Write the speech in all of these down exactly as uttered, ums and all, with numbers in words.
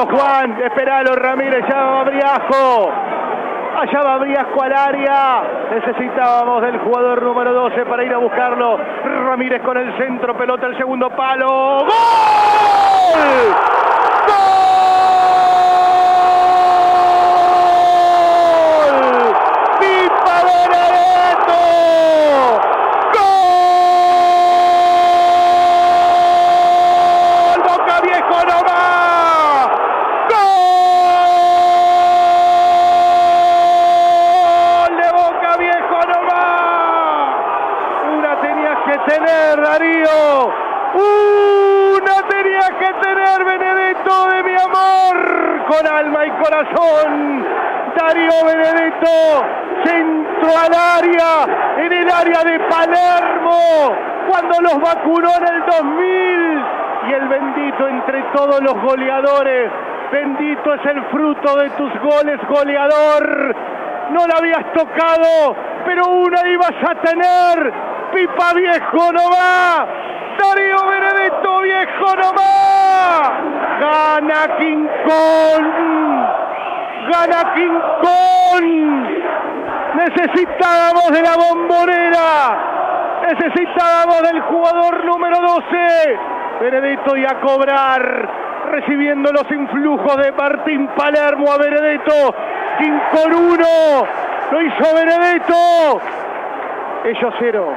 Esperalo, Juan. Esperalo, Ramírez. Ya va Briasco. Allá va Briasco al área. Necesitábamos del jugador número doce para ir a buscarlo. Ramírez con el centro. Pelota al segundo palo. ¡Gol! ¡Gol! Tener, Darío, una tenía que tener, Benedetto de mi amor, con alma y corazón. Darío Benedetto, centro al área, en el área de Palermo, cuando los vacunó en el dos mil. Y el bendito entre todos los goleadores, bendito es el fruto de tus goles, goleador. No la habías tocado, pero una ibas a tener. Pipa viejo no va. Darío Benedetto viejo no va. Gana King Kong. Gana King Kong. Necesitábamos de la Bombonera. Necesitábamos del jugador número doce. Benedetto y a cobrar. Recibiendo los influjos de Martín Palermo a Benedetto. King Kong uno. Lo hizo Benedetto. Ellos cero.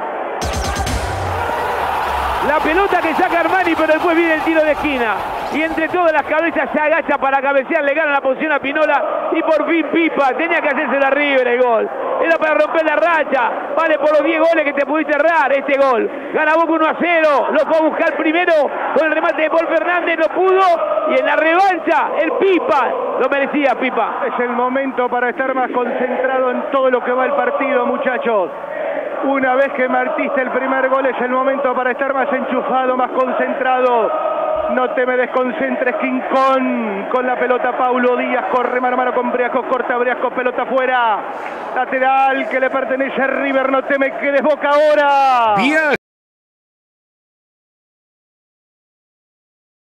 La pelota que saca Armani, pero después viene el tiro de esquina. Y entre todas las cabezas se agacha para cabecear, le gana la posición a Pinola. Y por fin Pipa tenía que hacerse la River el gol. Era para romper la racha. Vale por los diez goles que te pudiste errar este gol. Gana Boca uno a cero. Lo fue a buscar primero con el remate de Paul Fernández, no pudo. Y en la revancha, el Pipa lo merecía, Pipa. Es el momento para estar más concentrado en todo lo que va el partido, muchachos. Una vez que martiste el primer gol es el momento para estar más enchufado, más concentrado. No te me desconcentres, King Kong. Con la pelota Paulo Díaz, corre mano a mano con Briasco, corta Briasco, pelota afuera. Lateral que le pertenece a River, no te me quedes Boca ahora. Viaje.